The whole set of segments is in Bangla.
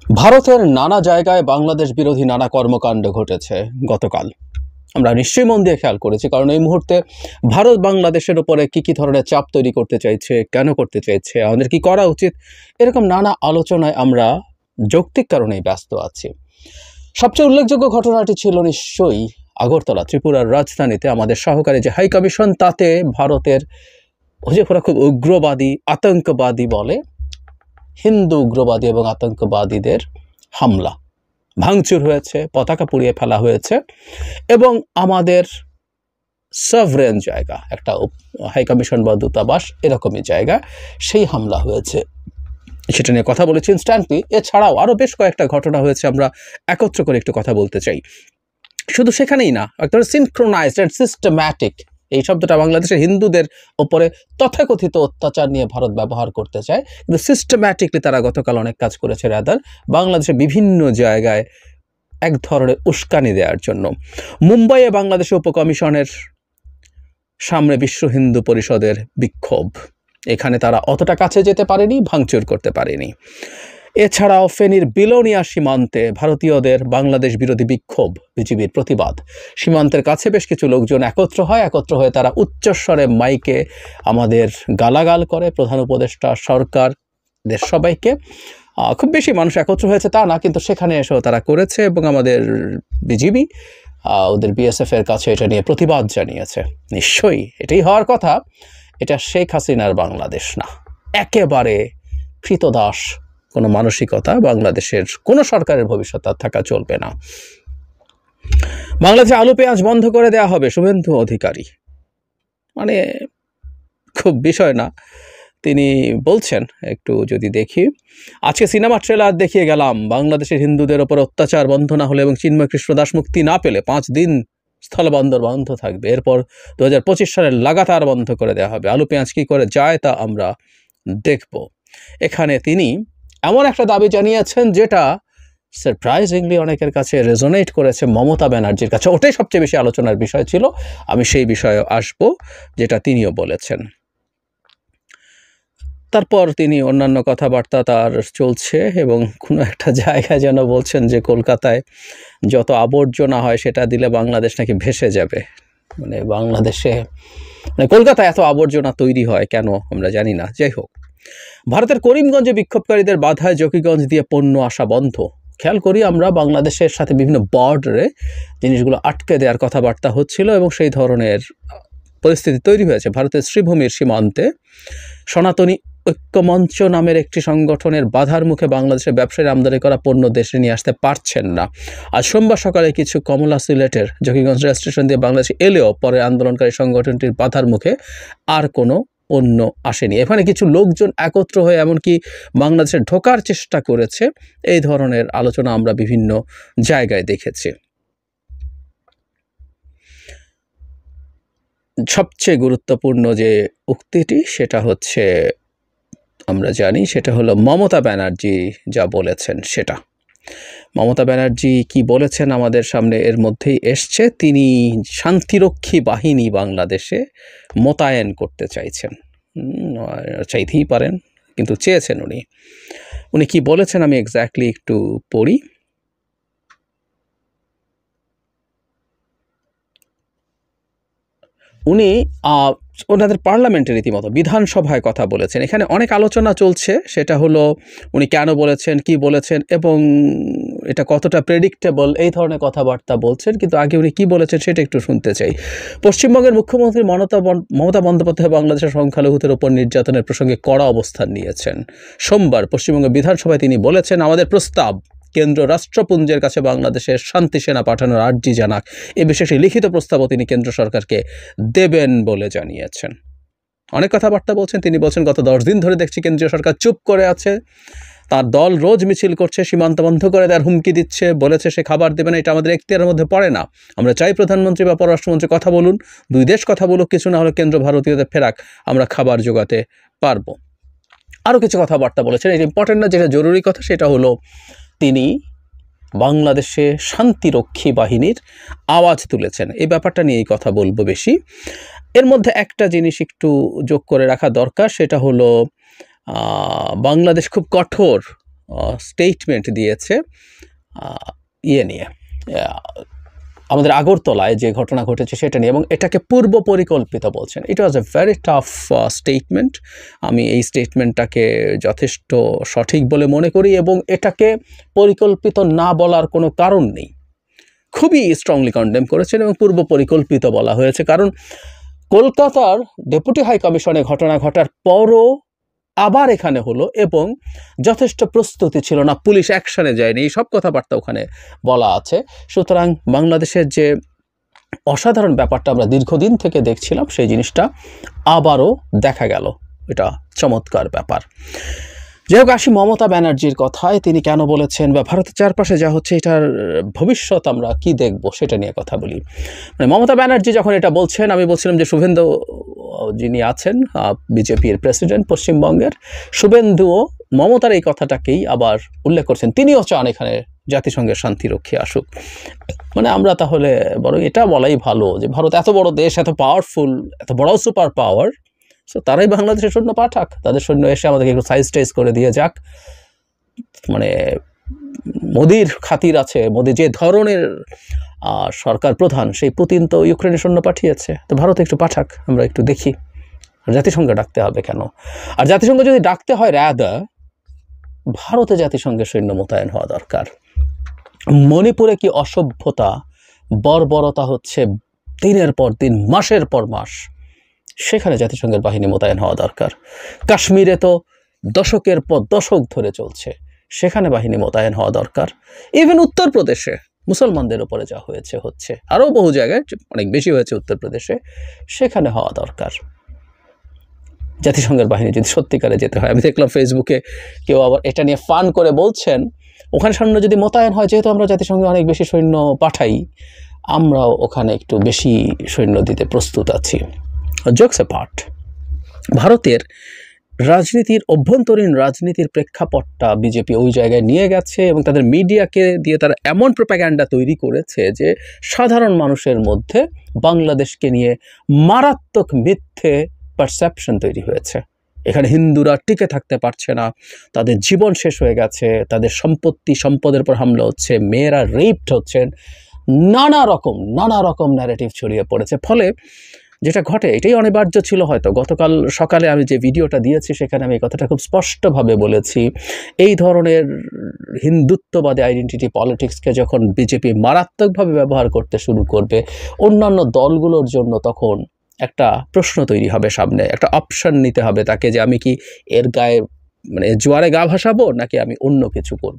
ভারতের নানা জায়গায় বাংলাদেশ বিরোধী নানা কর্মকাণ্ড ঘটেছে গতকাল। আমরা নিশ্চয়ই মন দিয়ে খেয়াল করেছি, কারণ এই মুহূর্তে ভারত বাংলাদেশের উপরে কি ধরনের চাপ তৈরি করতে চাইছে, কেন করতে চাইছে, আমাদের কি করা উচিত, এরকম নানা আলোচনায় আমরা যৌক্তিক কারণেই ব্যস্ত আছি। সবচেয়ে উল্লেখযোগ্য ঘটনাটি ছিল নিশ্চয়ই আগরতলা, ত্রিপুরার রাজধানীতে আমাদের সহকারী যে হাই কমিশন, তাতে ভারতের ওরা খুব উগ্রবাদী, আতঙ্কবাদী বলে, হিন্দু উগ্রবাদী এবং আতঙ্কবাদীদের হামলা, ভাঙচুর হয়েছে, পতাকা পুড়িয়ে ফেলা হয়েছে এবং আমাদের সভরেন জায়গা, একটা হাইকমিশন বা দূতাবাস এরকমই জায়গা, সেই হামলা হয়েছে। সেটা নিয়ে কথা বলেছি ইনস্ট্যান্টলি। এছাড়াও আরও বেশ কয়েকটা ঘটনা হয়েছে, আমরা একত্র করে একটু কথা বলতে চাই। শুধু সেখানেই না, একটা সিনক্রোনাইজড অ্যান্ড সিস্টেম্যাটিক, এই শব্দটা বাংলাদেশের হিন্দুদের ওপরে তথাকথিত অত্যাচার নিয়ে ভারত ব্যবহার করতে চায়, কিন্তু সিস্টেম্যাটিকলি তারা গতকাল অনেক কাজ করেছে রাদার বাংলাদেশের বিভিন্ন জায়গায় এক ধরনের উস্কানি দেওয়ার জন্য। মুম্বাইয়ে বাংলাদেশের উপকমিশনের সামনে বিশ্ব হিন্দু পরিষদের বিক্ষোভ, এখানে তারা অতটা কাছে যেতে পারেনি, ভাঙচুর করতে পারেনি। এছাড়াও ফেনীর বিলোনিয়া সীমান্তে ভারতীয়দের বাংলাদেশ বিরোধী বিক্ষোভ, বিজিবির প্রতিবাদ, সীমান্তের কাছে বেশ কিছু লোকজন একত্র হয়ে তারা উচ্চস্বরে মাইকে আমাদের গালাগাল করে, প্রধান উপদেষ্টা, সরকারদের সবাইকে। খুব বেশি মানুষ একত্র হয়েছে তা না, কিন্তু সেখানে এসেও তারা করেছে এবং আমাদের বিজিবি ওদের বিএসএফ এর কাছে এটা নিয়ে প্রতিবাদ জানিয়েছে। নিশ্চয়ই এটাই হওয়ার কথা। এটা শেখ হাসিনার বাংলাদেশ না, একেবারে কৃতদাস কোনো মানসিকতা বাংলাদেশের কোনো সরকারের ভবিষ্যৎ আর থাকা চলবে না। বাংলাদেশে আলু পেঁয়াজ বন্ধ করে দেওয়া হবে, শুভেন্দু অধিকারী, মানে খুব বিষয় না, তিনি বলছেন। একটু যদি দেখি, আজকে সিনেমা ট্রেলার দেখিয়ে গেলাম, বাংলাদেশের হিন্দুদের ওপর অত্যাচার বন্ধ না হলে এবং চিন্ময় কৃষ্ণ দাস মুক্তি না পেলে 5 দিন স্থলবন্দর বন্ধ থাকবে। এরপর 2025 সালে লাগাতার বন্ধ করে দেওয়া হবে। আলু পেঁয়াজ কী করে যায় তা আমরা দেখব। এখানে তিনি এমন একটা দাবি জানিয়েছেন যেটা সারপ্রাইজিংলি অনেকের কাছে রেজোনেট করেছে মমতা ব্যানার্জির কাছে। ওটাই সবচেয়ে বেশি আলোচনার বিষয় ছিল। আমি সেই বিষয়ে আসব, যেটা তিনিও বলেছেন। তারপর তিনি অন্যান্য কথাবার্তা তার চলছে এবং কোনো একটা জায়গায় যেন বলছেন যে কলকাতায় যত আবর্জনা হয় সেটা দিলে বাংলাদেশ নাকি ভেসে যাবে। মানে বাংলাদেশে, মানে কলকাতায় এত আবর্জনা তৈরি হয় কেন আমরা জানি না। যাই হোক, ভারতের করিমগঞ্জে বিক্ষোভকারীদের বাধায় জকিগঞ্জ দিয়ে পণ্য আসা বন্ধ। খেয়াল করি আমরা, বাংলাদেশের সাথে বিভিন্ন বর্ডারে জিনিসগুলো আটকে দেওয়ার কথাবার্তা হচ্ছিল এবং সেই ধরনের পরিস্থিতি তৈরি হয়েছে। ভারতের শ্রীভূমির সীমান্তে সনাতনী ঐক্যমঞ্চ নামের একটি সংগঠনের বাধার মুখে বাংলাদেশের ব্যবসায়ীরা আমদানি করা পণ্য দেশে নিয়ে আসতে পারছেন না। আজ সোমবার সকালে কিছু কমলা সিলেটের জকিগঞ্জ রেল স্টেশন দিয়ে বাংলাদেশে এলেও পরে আন্দোলনকারী সংগঠনটির বাধার মুখে আর কোনো পণ্য আসেনি। এখানে কিছু লোকজন একত্র হয়ে এমনকি বাংলাদেশে ঢোকার চেষ্টা করেছে। এই ধরনের আলোচনা আমরা বিভিন্ন জায়গায় দেখেছি। সবচেয়ে গুরুত্বপূর্ণ যে উক্তিটি সেটা হচ্ছে, আমরা জানি, সেটা হলো মমতা ব্যানার্জি যা বলেছেন সেটা। মমতা ব্যানার্জি কি বলেছেন আমাদের সামনে এর মধ্যেই এসছে। তিনি শান্তিরক্ষী বাহিনী বাংলাদেশে মোতায়েন করতে চাইছেন, চাইতেই পারেন, কিন্তু চেয়েছেন উনি কি বলেছেন আমি এক্স্যাক্টলি একটু পড়ি। উনি ওনাদের পার্লামেন্টের রীতিমতো বিধানসভায় কথা বলেছেন। এখানে অনেক আলোচনা চলছে, সেটা হলো উনি কেন বলেছেন, কি বলেছেন এবং এটা কতটা প্রেডিক্টেবল, এই ধরনের কথাবার্তা বলছেন। কিন্তু আগে উনি কি বলেছেন সেটা একটু শুনতে চাই। পশ্চিমবঙ্গের মুখ্যমন্ত্রী মমতা বন্দ্যোপাধ্যায় বাংলাদেশের সংখ্যালঘুদের উপর নির্যাতনের প্রসঙ্গে কড়া অবস্থান নিয়েছেন। সোমবার পশ্চিমবঙ্গ বিধানসভায় তিনি বলেছেন, আমাদের প্রস্তাব কেন্দ্র রাষ্ট্রপুঞ্জের কাছে বাংলাদেশের শান্তি সেনা পাঠানোর আর্জি জানাক। এ বিষয়ে একটি লিখিত প্রস্তাবও তিনি কেন্দ্র সরকারকে দেবেন বলে জানিয়েছেন। অনেক কথাবার্তা বলছেন। তিনি বলছেন, গত 10 দিন ধরে দেখছি কেন্দ্রীয় সরকার চুপ করে আছে, তার দল রোজ মিছিল করছে, সীমান্ত বন্ধ করে দেওয়ার হুমকি দিচ্ছে, বলেছে সে খাবার দেবে না। এটা আমাদের এখতিয়ারের মধ্যে পড়ে না। আমরা চাই প্রধানমন্ত্রী বা পররাষ্ট্রমন্ত্রী কথা বলুন, 2 দেশ কথা বলুক, কিছু না হলে কেন্দ্র ভারতীয়দের ফেরাক, আমরা খাবার জোগাতে পারবো। আরও কিছু কথাবার্তা বলেছেন। এটা ইম্পর্টেন্ট না, যেটা জরুরি কথা সেটা হলো তিনি বাংলাদেশে শান্তিরক্ষী বাহিনীর আওয়াজ তুলেছেন। এই ব্যাপারটা নিয়েই কথা বলবো বেশি। এর মধ্যে একটা জিনিস একটু যোগ করে রাখা দরকার, সেটা হলো বাংলাদেশ খুব কঠোর স্টেটমেন্ট দিয়েছে ইয়ে নিয়ে, আমাদের আগরতলায় যে ঘটনা ঘটেছে সেটা নিয়ে, এবং এটাকে পূর্ব পরিকল্পিত বলছেন। It was a very tough statement. আমি এই স্টেটমেন্টটাকে যথেষ্ট সঠিক বলে মনে করি, এবং এটাকে পরিকল্পিত না বলার কোনো কারণ নেই। খুবই স্ট্রংলি কন্ডেম করেছেন এবং পূর্ব পরিকল্পিত বলা হয়েছে, কারণ কলকাতার ডেপুটি হাই কমিশনে ঘটনা ঘটার পরও আবার এখানে হলো, এবং যথেষ্ট প্রস্তুতি ছিল না, পুলিশ অ্যাকশনে যায়নি, এই সব কথাবার্তা ওখানে বলা আছে। সুতরাং বাংলাদেশের যে অসাধারণ ব্যাপারটা আমরা দীর্ঘদিন থেকে দেখছিলাম, সেই জিনিসটা আবারও দেখা গেল। এটা চমৎকার ব্যাপার। যাই হোক, আসি মমতা ব্যানার্জির কথায়। তিনি কেন বলেছেন, বা ভারতের চারপাশে যা হচ্ছে এটার ভবিষ্যৎ আমরা কি দেখব সেটা নিয়ে কথা বলি। মানে মমতা ব্যানার্জি যখন এটা বলছেন, আমি বলছিলাম যে শুভেন্দু যিনি আছেন বিজেপির প্রেসিডেন্ট পশ্চিমবঙ্গের, শুভেন্দুও মমতার এই কথাটাকেই আবার উল্লেখ করছেন। তিনিও চান এখানে জাতিসংঘের শান্তিরক্ষী আসুক। মানে আমরা তাহলে বরং এটা বলাই ভালো যে ভারত এত বড় দেশ, এত পাওয়ারফুল, এত বড় সুপার পাওয়ার, সো তারাই বাংলাদেশের সৈন্য পাঠাক, তাদের সৈন্য এসে আমাদেরকে একটু সাইজ টাইজ করে দিয়ে যাক। মানে মোদির খাতির আছে, মোদি যে ধরনের সরকার প্রধান, সেই পুতিন তো ইউক্রেনের সৈন্য পাঠিয়েছে, তো ভারত একটু পাঠাক, আমরা একটু দেখি। জাতিসংঘ ডাকতে হবে কেন? আর জাতিসংঘ যদি ডাকতে হয়, রাদার ভারতে জাতিসংঘের সৈন্য মোতায়েন হওয়া দরকার। মণিপুরে কি অসভ্যতা, বর্বরতা হচ্ছে দিনের পর দিন, মাসের পর মাস, সেখানে জাতিসংঘের বাহিনী মোতায়েন হওয়া দরকার। কাশ্মীরে তো দশকের পর দশক ধরে চলছে, সেখানে বাহিনী মোতায়েন হওয়া দরকার। ইভেন উত্তরপ্রদেশে মুসলমানদের উপরে যা হয়েছে, হচ্ছে আরও বহু জায়গায়, অনেক বেশি হয়েছে উত্তরপ্রদেশে, সেখানে হওয়া দরকার। জাতিসংঘের বাহিনী যদি সত্যিকারে যেতে হয়, আমি দেখলাম ফেসবুকে কেউ আবার এটা নিয়ে ফান করে বলছেন, ওখানে সৈন্য যদি মোতায়েন হয়, যেহেতু আমরা জাতিসংঘে অনেক বেশি সৈন্য পাঠাই, আমরাও ওখানে একটু বেশি সৈন্য দিতে প্রস্তুত আছি। জোকস অ্যাপার্ট, ভারতের রাজনীতির, অভ্যন্তরীণ রাজনীতির প্রেক্ষাপটটা বিজেপি ওই জায়গায় নিয়ে গেছে, এবং তাদের মিডিয়াকে দিয়ে তারা এমন প্রোপাগ্যান্ডা তৈরি করেছে যে সাধারণ মানুষের মধ্যে বাংলাদেশকে নিয়ে মারাত্মক মিথ্যে পারসেপশন তৈরি হয়েছে। এখানে হিন্দুরা টিকে থাকতে পারছে না, তাদের জীবন শেষ হয়ে গেছে, তাদের সম্পদের উপর হামলা হচ্ছে, মেয়েরা রেপড হচ্ছেন, নানা রকম ন্যারেটিভ ছড়িয়ে পড়েছে। ফলে যেটা ঘটে, এটাই অনিবার্য ছিল হয়তো। গতকাল সকালে আমি যে ভিডিওটা দিয়েছি, সেখানে আমি এই কথাটা খুব স্পষ্টভাবে বলেছি, এই ধরনের হিন্দুত্ববাদী আইডেন্টিটি পলিটিক্সকে যখন বিজেপি মারাত্মকভাবে ব্যবহার করতে শুরু করবে, অন্যান্য দলগুলোর জন্য তখন একটা প্রশ্ন তৈরি হবে, সামনে একটা অপশন নিতে হবে তাকে, যে আমি কি এর গায়ে, মানে জোয়ারে গা ভাসাবো, নাকি আমি অন্য কিছু করব।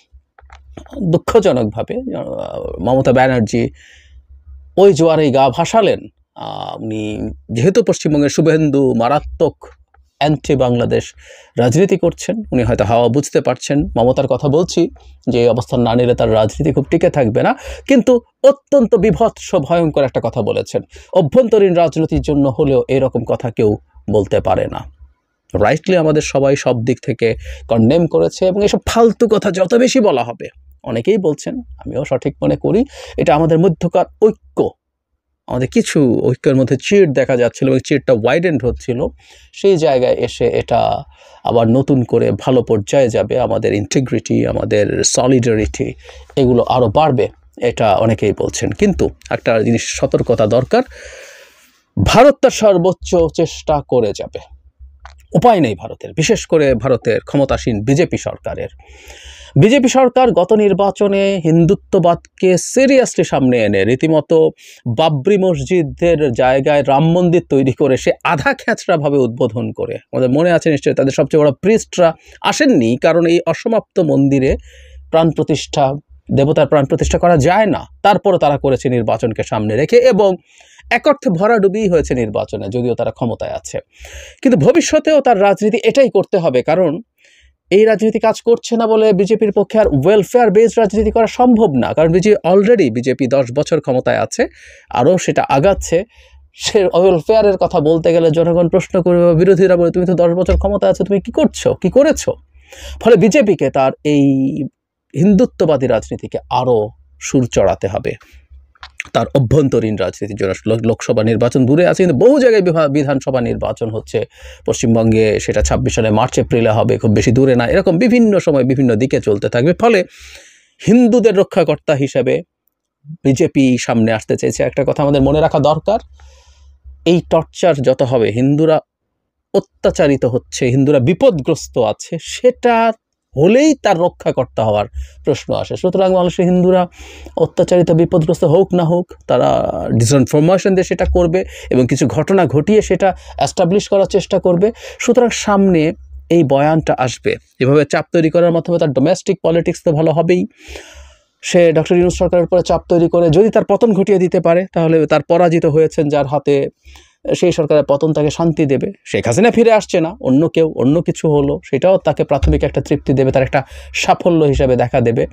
দুঃখজনকভাবে মমতা ব্যানার্জি ওই জোয়ারেই গা ভাসালেন। উনি যেহেতু পশ্চিমবঙ্গের শুভেন্দু মারাত্মক অ্যান্টি বাংলাদেশ রাজনীতি করছেন, উনি হয়তো হাওয়া বুঝতে পারছেন, মমতার কথা বলছি, যে এই অবস্থান না নিলে তার রাজনীতি খুব টিকে থাকবে না, কিন্তু অত্যন্ত বিভৎস ভয়ঙ্কর একটা কথা বলেছেন। অভ্যন্তরীণ রাজনীতির জন্য হলেও এরকম কথা কেউ বলতে পারে না। রাইটলি আমাদের সবাই সব দিক থেকে কন্ডেম করেছে, এবং এসব ফালতু কথা যত বেশি বলা হবে, অনেকেই বলছেন, আমিও সঠিক মনে করি, এটা আমাদের মধ্যকার ঐক্য, আমাদের কিছু ঐক্যের মধ্যে চিড় দেখা যাচ্ছিল এবং চিড়টা ওয়াইডেন্ড হচ্ছিল, সেই জায়গায় এসে এটা আবার নতুন করে ভালো পর্যায়ে যাবে। আমাদের ইন্টিগ্রিটি, আমাদের সলিডারিটি, এগুলো আরও বাড়বে, এটা অনেকেই বলছেন। কিন্তু একটা জিনিস সতর্কতা দরকার, ভারত তার সর্বোচ্চ চেষ্টা করে যাবে, উপায় নেই ভারতের, বিশেষ করে ভারতের ক্ষমতাসীন বিজেপি সরকারের। বিজেপি সরকার গত নির্বাচনে হিন্দুত্ববাদকে সিরিয়াসলি সামনে এনে রীতিমতো বাবরি মসজিদের জায়গায় রাম মন্দির তৈরি করে সে আধা খ্যাচড়াভাবে উদ্বোধন করে, আমাদের মনে আছে নিশ্চয়ই, তাদের সবচেয়ে বড় প্রিস্টরা আসেননি, কারণ এই অসমাপ্ত মন্দিরে প্রাণ প্রতিষ্ঠা, দেবতার প্রাণ প্রতিষ্ঠা করা যায় না, তারপরও তারা করেছে নির্বাচনকে সামনে রেখে, এবং এক অর্থে ভরাডুবিই হয়েছে নির্বাচনে, যদিও তারা ক্ষমতায় আছে। কিন্তু ভবিষ্যতেও তার রাজনীতি এটাই করতে হবে, কারণ এই রাজনীতি কাজ করছে না বলে বিজেপির পক্ষে আর ওয়েলফেয়ার বেসড রাজনীতি করা সম্ভব না, কারণ বিজেপি 10 বছর ক্ষমতায় আছে, আরও সেটা আগাচ্ছে। সে ওয়েলফেয়ারের কথা বলতে গেলে জনগণ প্রশ্ন করবে, বিরোধীরা বলে, তুমি তো 10 বছর ক্ষমতা আছো, তুমি কি করেছো? ফলে বিজেপিকে তার এই হিন্দুত্ববাদী রাজনীতিকে আরও সুর চড়াতে হবে। তার অভ্যন্তরীণ রাজনীতির জন্য। লোকসভা নির্বাচন দূরে আছে, কিন্তু বহু জায়গায় বিধানসভা নির্বাচন হচ্ছে। পশ্চিমবঙ্গে সেটা 26 সালে মার্চ এপ্রিলে হবে, খুব বেশি দূরে না। এরকম বিভিন্ন সময় বিভিন্ন দিকে চলতে থাকবে। ফলে হিন্দুদের রক্ষাকর্তা হিসেবে বিজেপি সামনে আসতে চেয়েছে। একটা কথা আমাদের মনে রাখা দরকার, এই টর্চার যত হবে, হিন্দুরা অত্যাচারিত হচ্ছে, হিন্দুরা বিপদগ্রস্ত আছে, সেটা হলেই তার রক্ষাকর্তা হওয়ার প্রশ্ন আসে। সুতরাং মানুষের হিন্দুরা অত্যাচারিত বিপদগ্রস্ত হোক না হোক, তারা ডিসইনফরমেশন দিয়ে সেটা করবে এবং কিছু ঘটনা ঘটিয়ে সেটা অ্যাস্টাবলিশ করার চেষ্টা করবে। সুতরাং সামনে এই বয়ানটা আসবে, এভাবে চাপ তৈরি করার মাধ্যমে তার ডোমেস্টিক পলিটিক্স তো ভালো হবেই। সে ডক্টর ইউনূস সরকারের উপরে চাপ তৈরি করে যদি তার পতন ঘটিয়ে দিতে পারে, তাহলে তার পরাজিত হয়েছেন যার হাতে, সেই সরকারের পতন তাকে শান্তি দেবে। শেখ হাসিনা ফিরে আসছে না, অন্য কেউ, অন্য কিছু হলো, সেটাও তাকে প্রাথমিক একটা তৃপ্তি দেবে, তার একটা সাফল্য হিসাবে দেখা দেবে।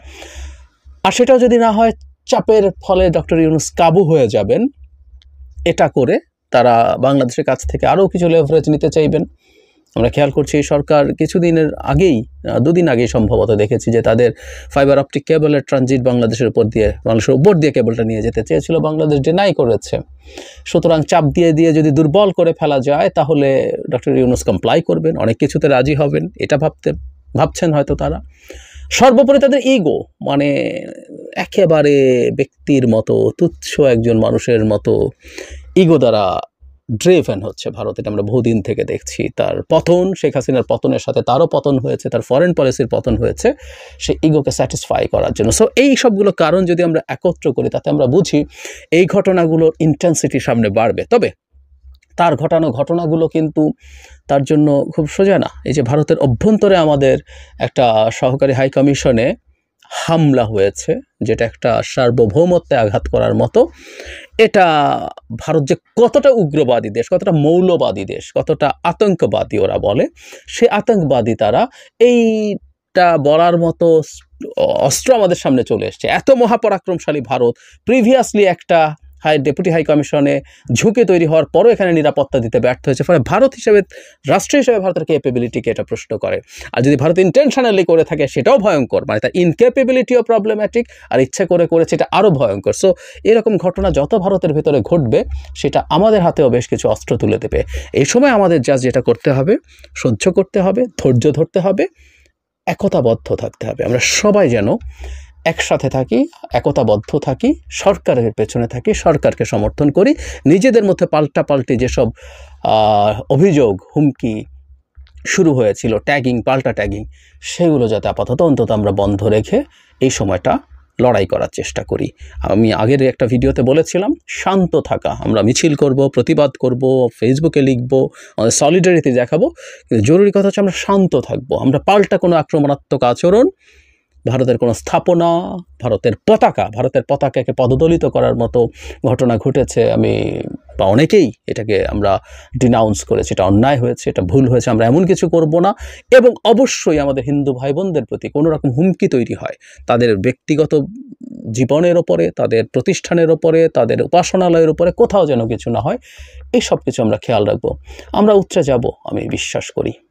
আর সেটাও যদি না হয়, চাপের ফলে ডক্টর ইউনূস কাবু হয়ে যাবেন। এটা করে তারা বাংলাদেশের কাছ থেকে আরও কিছু লেভারেজ নিতে চাইবেন। আমরা খেয়াল করছি সরকার কিছুদিনের আগেই, 2 দিন আগেই সম্ভবত দেখেছি যে তাদের ফাইবার অপটিক কেবলের ট্রানজিট বাংলাদেশের উপর দিয়ে কেবলটা নিয়ে যেতে চেয়েছিল, বাংলাদেশ ডিনাই করেছে। সুতরাং চাপ দিয়ে যদি দুর্বল করে ফেলা যায়, তাহলে ডক্টর ইউনূস কমপ্লাই করবেন, অনেক কিছুতে রাজি হবেন, এটা ভাবছেন হয়তো তারা। সর্বোপরি তাদের ইগো, মানে একেবারে ব্যক্তির মতো, তুচ্ছ একজন মানুষের মতো ইগো দ্বারা ড্রেভেন হচ্ছে ভারত। এটা আমরা বহুদিন থেকে দেখছি। তার পতন, শেখ হাসিনার পতনের সাথে তারও পতন হয়েছে, তার ফরেন পলিসির পতন হয়েছে সে ইগোকে স্যাটিসফাই করার জন্য। সো এই সবগুলো কারণ যদি আমরা একত্র করি, তাতে আমরা বুঝি এই ঘটনাগুলোর ইন্টেন্সিটি সামনে বাড়বে। তবে তার ঘটানো ঘটনাগুলো কিন্তু তার জন্য খুব সোজা না। এই যে ভারতের অভ্যন্তরে আমাদের একটা সহকারী হাই কমিশনে হামলা হয়েছে, যেটা একটা সার্বভৌমত্বে আঘাত করার মতো। এটা ভারত যে কতটা উগ্রবাদী দেশ, কতটা মৌলবাদী দেশ, কতটা আতঙ্কবাদী ওরা বলে, সে আতঙ্কবাদী তারা, এইটা বলার মতো অস্ত্র আমাদের সামনে চলে এসছে। এত মহাপরাক্রমশালী ভারত, প্রিভিয়াসলি একটা ডেপুটি হাই কমিশনে ঝুঁকি তৈরি হওয়ার পরও এখানে নিরাপত্তা দিতে ব্যর্থ হয়েছে। ফলে ভারত হিসেবে, রাষ্ট্র হিসেবে ভারতের ক্যাপেবিলিটিকে এটা প্রশ্ন করে। আর যদি ভারত ইন্টেনশনালি করে থাকে, সেটাও ভয়ঙ্কর, মানে তার ইনক্যাপেবিলিটিও প্রবলেম্যাটিক, আর ইচ্ছে করে করেছে, এটা আরও ভয়ঙ্কর। সো এরকম ঘটনা যত ভারতের ভেতরে ঘটবে, সেটা আমাদের হাতেও বেশ কিছু অস্ত্র তুলে দেবে। এই সময় আমাদের যেটা করতে হবে, সহ্য করতে হবে, ধৈর্য ধরতে হবে, একতাবদ্ধ থাকতে হবে। আমরা সবাই যেন একসাথে থাকি, একতাবদ্ধ থাকি, সরকারের পেছনে থাকি, সরকারকে সমর্থন করি। নিজেদের মধ্যে পাল্টাপাল্টি যেসব অভিযোগ, হুমকি শুরু হয়েছিল, পাল্টা ট্যাগিং, সেগুলো যাতে আপাতত অন্তত আমরা বন্ধ রেখে এই সময়টা লড়াই করার চেষ্টা করি। আমি আগের একটা ভিডিওতে বলেছিলাম, শান্ত থাকা। আমরা মিছিল করব, প্রতিবাদ করব, ফেসবুকে লিখব, আমাদের সলিডারিটি দেখাবো, কিন্তু জরুরি কথা হচ্ছে আমরা শান্ত থাকবো। আমরা পাল্টা কোনো আক্রমণাত্মক আচরণ, ভারতের কোনো স্থাপনা, ভারতের পতাকাকে পদদলিত করার মতো ঘটনা ঘটেছে, বা অনেকেই এটাকে আমরা ডিনাউন্স করেছি। এটা অন্যায় হয়েছে, এটা ভুল হয়েছে, আমরা এমন কিছু করব না। এবং অবশ্যই আমাদের হিন্দু ভাই বোনদের প্রতি কোনো রকম হুমকি তৈরি হয়, তাদের ব্যক্তিগত জীবনের ওপরে, তাদের প্রতিষ্ঠানের ওপরে, তাদের উপাসনালয়ের ওপরে কোথাও যেন কিছু না হয়, এই সব কিছু আমরা খেয়াল রাখবো। আমরা উচ্চে যাব, আমি বিশ্বাস করি।